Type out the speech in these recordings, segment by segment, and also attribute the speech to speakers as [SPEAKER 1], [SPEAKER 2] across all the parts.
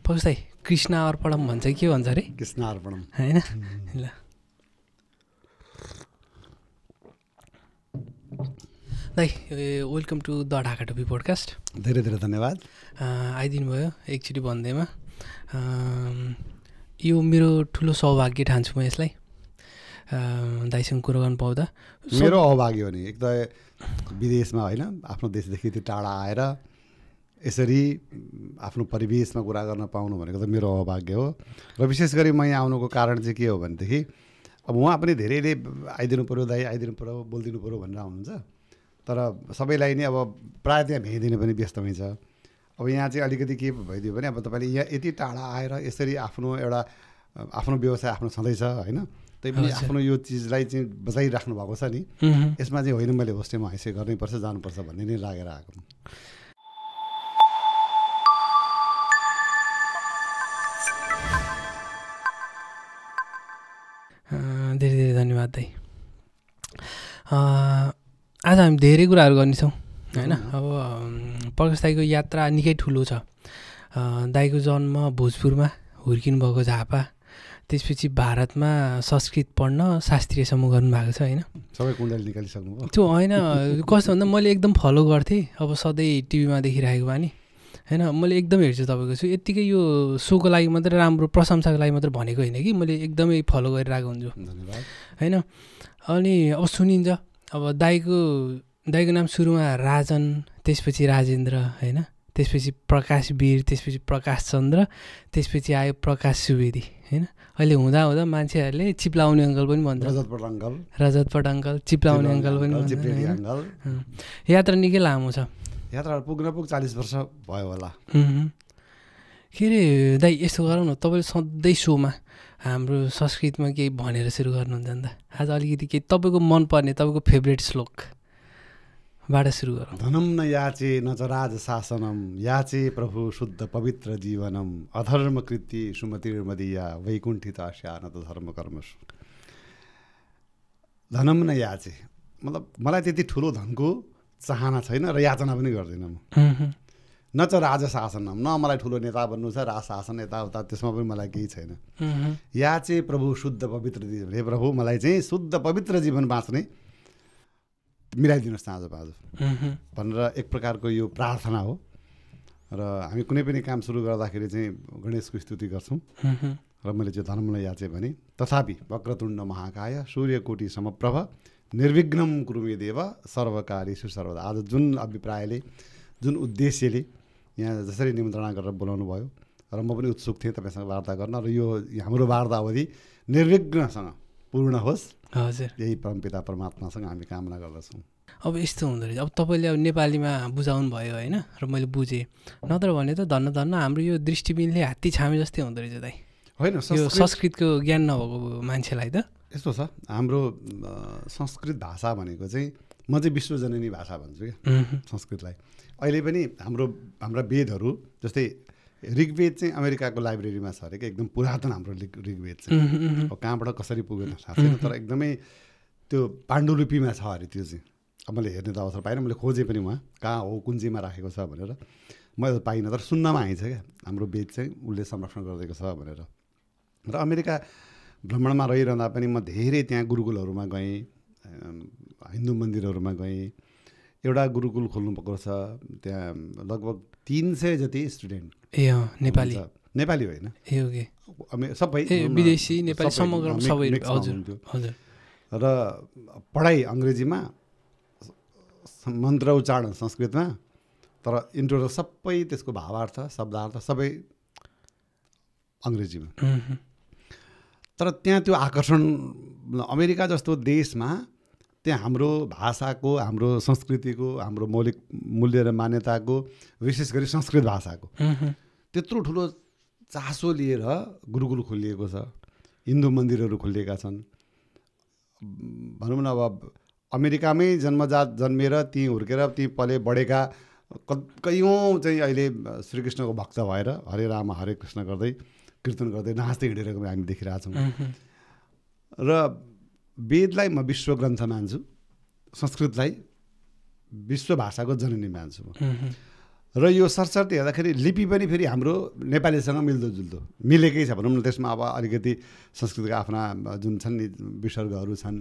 [SPEAKER 1] पक्ष कृष्ण अर्पणम भन्छ के भन्छ अरे
[SPEAKER 2] कृष्ण अर्पणम
[SPEAKER 1] होइन ल दाइ वेलकम टु द ढाका टोपी पोडकास्ट
[SPEAKER 2] धेरै धेरै धन्यवाद
[SPEAKER 1] आइदिनु भयो एकचोटि भन्दैमा यो मेरो ठुलो सौभाग्य ठान्छु म यसलाई दाइसँग कुरो गर्नु पाउँदा
[SPEAKER 2] मेरो अभाग्य हो नि एक त विदेशमा होइन आफ्नो देशदेखि त्यो टाढा आएर यसरी आफ्नो परिवेशमा कुरा गर्न पाउनु भनेको त मेरो अभाग्य हो र विशेष गरी म यहाँ आउनुको कारण चाहिँ के हो भनेदेखि अब उहाँ पनि धेरैले आइदिनु पऱ्यो दाइ आइदिनु पऱ्यो बोलिदिनु पऱ्यो भनेर आउनुहुन्छ तर सबैलाई नै अब प्रायः त्यहाँ भ्याइदिनु पनि व्यस्त हुन्छ अब यहाँ चाहिँ अलिकति के भइदियो भने अब तपाईँले यहाँ यति टाढा आएर यसरी आफ्नो एउटा आफ्नो व्यवसाय आफ्नो छँदैछ होइन त्यही पनि आफ्नो यो चिजलाई चाहिँ बचाइराख्नु भएको छ नि यसमा चाहिँ होइन मैले होस्टेलमा हैसियत गर्नैपर्छ जानुपर्छ भन्ने नै लागेर आएको
[SPEAKER 1] धेरै धेरै धन्यवाद दाइ आज हामी धेरै कुराहरू गर्नेछौँ होइन अब प्रकाश दाइको यात्रा निकै ठुलो छ दाइको जन्म भोजपुरमा हुर्किनु भएको झापा त्यसपछि भारतमा संस्कृत पढ्न शास्त्रीयसम्म गर्नुभएको छ होइन
[SPEAKER 2] सबै कुण्डली निकालिसक्नु भयो
[SPEAKER 1] त्यो होइन कस्तो भन्दा मैले एकदम फलो गर्थेँ अब सधैँ टिभीमा देखिरहेको बानी होइन मैले एकदम हेर्छु तपाईँको छु यत्तिकै यो सोको लागि मात्रै राम्रो प्रशंसाको लागि मात्रै भनेको होइन कि मैले एकदमै फलो गरिरहेको हुन्छु
[SPEAKER 2] धन्यवाद
[SPEAKER 1] होइन अनि अब सुनिन्छ अब दाइको नाम सुरुमा राजन त्यसपछि राजेन्द्र होइन त्यसपछि प्रकाश वीर त्यसपछि प्रकाश चन्द्र त्यसपछि आयो प्रकाश सुवेदी होइन अहिले हुँदा हुँदा मान्छेहरूले चिप्लाउने अङ्कल पनि भन्छ रजतपट अङ्कल चिप्लाउने अङ्कल पनि भन्छ यात्रा निकै लामो छ
[SPEAKER 2] यात्रा पुग्न 40 वर्ष भयो होला
[SPEAKER 1] के अरे दाइ यस्तो गरौँ न तपाईँले सधैँ सोमा हाम्रो संस्कृतमा केही भनेर सुरु गर्नुहुन्छ नि त आज अलिकति केही तपाईँको मनपर्ने तपाईँको फेभरेट श्लोकबाट सुरु गरौँ
[SPEAKER 2] धनम न याचे न च राज शासनम याचे प्रभु शुद्ध पवित्र जीवनम अधर्म कृति सुमतिर्मदीया वैकुण्ठितास्या न त धर्म कर्मसु धनम न याचे मतलब मलाई त्यति ठुलो धनको चाहना छैन र याचना पनि गर्दिनँ म न च राज शासनम न मलाई ठुलो नेता बन्नु छ राज शासन यताउता त्यसमा पनि मलाई केही छैन या चाहिँ प्रभु शुद्ध पवित्र जीवन हे प्रभु मलाई चाहिँ शुद्ध पवित्र जीवन बाँच्ने मिलाइदिनुहोस् न आज बाजु भनेर एक प्रकारको यो प्रार्थना हो र हामी कुनै पनि काम सुरु गर्दाखेरि चाहिँ गणेशको स्तुति गर्छौँ र मैले चाहिँ धर्मलाई याचे भने तथापि वक्रतुण्ड महाकाय सूर्यकोटि समप्रभ निर्विघ्नम कुरुमे देव सर्वकार्येषु सर्वदा आज जुन अभिप्रायले जुन उद्देश्यले यहाँ जसरी निमन्त्रणा गरेर बोलाउनु भयो र म पनि उत्सुक थिएँ तपाईँसँग वार्ता गर्न र यो हाम्रो वार्ता अवधि निर्विघ्नसँग पूर्ण होस्
[SPEAKER 1] हजुर
[SPEAKER 2] यही परमपिता परमात्मासँग हामी कामना गर्दछौँ
[SPEAKER 1] अब यस्तो हुँदो रहेछ अब तपाईँले अब नेपालीमा बुझाउनु भयो होइन र मैले बुझेँ नत्र भने त धन्न हाम्रो यो दृष्टिबिनले हात्ती छामे जस्तै हुँदो रहेछ दाइ
[SPEAKER 2] होइन
[SPEAKER 1] यो संस्कृतको ज्ञान नभएको मान्छेलाई त
[SPEAKER 2] यस्तो छ हाम्रो संस्कृत भाषा भनेको चाहिँ म चाहिँ विश्वजननी भाषा भन्छु क्या संस्कृतलाई अहिले पनि हाम्रा वेदहरू जस्तै ऋग्वेद चाहिँ अमेरिकाको लाइब्रेरीमा छ अरे क्या एकदम पुरातन हाम्रो ऋग्वेद चाहिँ अब कहाँबाट कसरी पुगेन थाहा छैन तर एकदमै त्यो पाण्डुलिपिमा छ अरे त्यो चाहिँ अब मैले हेर्ने त अवसर पाइनँ मैले खोजेँ पनि उहाँ कहाँ हो कुन चाहिँमा राखेको छ भनेर मैले पाइनँ तर सुन्नमा आइन्छ क्या हाम्रो वेद चाहिँ उसले संरक्षण गरिदिएको छ भनेर र अमेरिका भ्रमणमा रहिरहँदा पनि म धेरै त्यहाँ गुरुकुलहरूमा गएँ हिन्दू मन्दिरहरूमा गएँ एउटा गुरुकुल खोल्नुपर्को छ त्यहाँ लगभग 300 जति स्टुडेन्ट
[SPEAKER 1] ए नेपाली
[SPEAKER 2] होइन सबै
[SPEAKER 1] विदेशी नेपाली समग्र सबै हजुर
[SPEAKER 2] र पढाइ अङ्ग्रेजीमा मन्त्र उच्चारण संस्कृतमा तर इन्ट्रो सबै त्यसको भावार्थ शब्दार्थ सबै अङ्ग्रेजीमा तर त्यहाँ त्यो आकर्षण अमेरिका जस्तो देशमा त्यहाँ हाम्रो भाषाको हाम्रो संस्कृतिको हाम्रो मौलिक मूल्य र मान्यताको विशेष गरी संस्कृत भाषाको त्यत्रो ठुलो चासो लिएर गुरुकुल खोलिएको छ हिन्दू मन्दिरहरू खोलिएका छन् भनौँ न अब अमेरिकामै जन्मेर ती हुर्केर ती पले बढेका कयौँ चाहिँ अहिले श्रीकृष्णको भक्त भएर हरे राम हरे कृष्ण गर्दै कीर्तन गर्दै नाच्दै हिँडेको हामी देखिरहेछौँ र वेदलाई म विश्व ग्रन्थ मान्छु संस्कृतलाई विश्व भाषाको जननी मान्छु म र यो सरसर्ती हेर्दाखेरि लिपि पनि फेरि हाम्रो नेपालीसँग मिल्दोजुल्दो मिलेकै छ भनौँ न। त्यसमा अब अलिकति संस्कृतका आफ्ना जुन छन् नि विसर्गहरू छन्,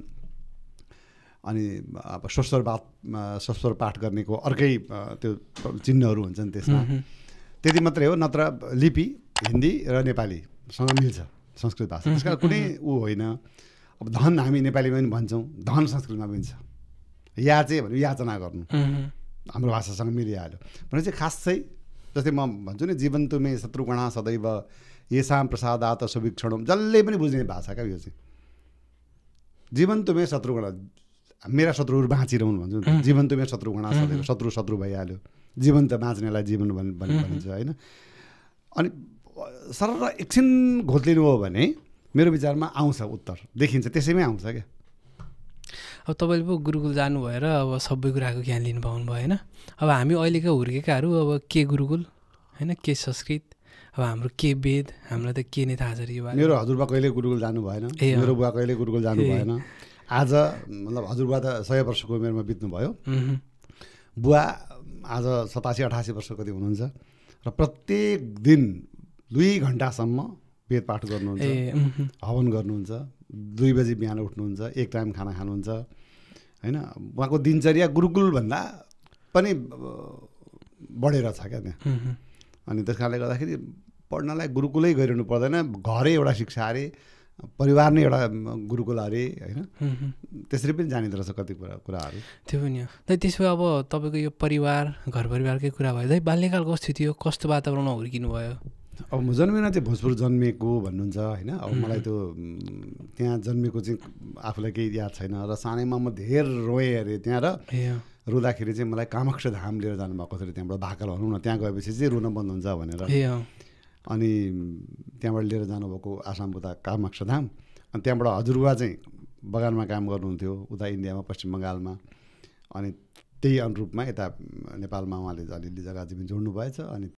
[SPEAKER 2] अनि अब स्वस्वर पाठ गर्नेको अर्कै त्यो चिन्हहरू हुन्छन् त्यसमा। त्यति मात्रै हो, नत्र लिपि हिन्दी र नेपालीसँग मिल्छ संस्कृत भाषा। त्यस कारण कुनै ऊ होइन। अब धन हामी नेपालीमा पनि भन्छौँ, धन संस्कृतमा पनि छ। या चाहिँ भन्यो याचना गर्नु, हाम्रो भाषासँग मिलिहाल्यो भने चाहिँ खास चाहिँ जस्तै म भन्छु नि, जीवन तुमे शत्रुगणा सदैव येषां प्रसादात सुवीक्षणम, जसले पनि बुझ्ने भाषा क्या यो चाहिँ। जीवन तुमे शत्रुगणा, मेरा शत्रुहरू बाँचिरहनु भन्छु नि, जीवन तुमे शत्रुगणा सदैव, शत्रु भइहाल्यो, जीवन त बाँच्नेलाई जीवन भनिन्छ होइन। अनि सर एकछिन घोत्लिनु हो भने मेरो विचारमा आउँछ उत्तर, देखिन्छ, त्यसैमै आउँछ क्या।
[SPEAKER 1] अब तपाईँले पो गुरुकुल जानु भएर अब सबै कुराको ज्ञान लिनु पाउनु भयो होइन। अब हामी अहिलेका हुर्केकाहरू अब के गुरुकुल होइन, के संस्कृत, अब हाम्रो के वेद, हामीलाई त के नै थाहा छ यो बारे।
[SPEAKER 2] मेरो हजुरबा कहिले गुरुकुल जानु भएन, मेरो बुवा कहिले गुरुकुल जानु भएन। आज मतलब हजुरबा त 100 वर्षको उमेरमा बित्नुभयो, बुवा आज 87-88 वर्ष कति हुनुहुन्छ, र प्रत्येक दिन 2 घन्टासम्म वेद पाठ गर्नुहुन्छ, हवन गर्नुहुन्छ, 2 बजी बिहान उठ्नुहुन्छ, 1 टाइम खाना खानुहुन्छ होइन। उहाँको दिनचर्या गुरुकुलभन्दा पनि बढेर छ क्या त्यहाँ। अनि त्यस कारणले गर्दाखेरि पढ्नलाई गुरुकुलै गइरहनु पर्दैन, घरै एउटा शिक्षा अरे, परिवार नै एउटा गुरुकुल अरे होइन। त्यसरी पनि जानिँदो रहेछ कति कुराहरू।
[SPEAKER 1] त्यो पनि हो। त्यसो भए अब तपाईँको यो परिवार, घर परिवारकै कुरा भयो दाइ, बाल्यकाल कस्तो थियो, कस्तो वातावरणमा हुर्किनु भयो?
[SPEAKER 2] अब म जन्मिन चाहिँ भोजपुर जन्मिएको भन्नुहुन्छ होइन। अब मलाई त्यो त्यहाँ जन्मेको चाहिँ आफूलाई केही याद छैन, र सानैमा म धेर रोएँ अरे त्यहाँ। र रुँदाखेरि चाहिँ मलाई कामाख्या धाम लिएर जानुभएको थियो, त्यहाँबाट भाकल भनौँ न, त्यहाँ गएपछि चाहिँ रुन बन्द हुन्छ भनेर। अनि त्यहाँबाट लिएर जानुभएको आसाम उता कामाख्या धाम। अनि त्यहाँबाट हजुरबा चाहिँ बगानमा काम गर्नुहुन्थ्यो उता इन्डियामा, पश्चिम बङ्गालमा। अनि त्यही अनुरूपमा यता नेपालमा उहाँले अलिअलि जग्गा जमिन जोड्नु भएछ। अनि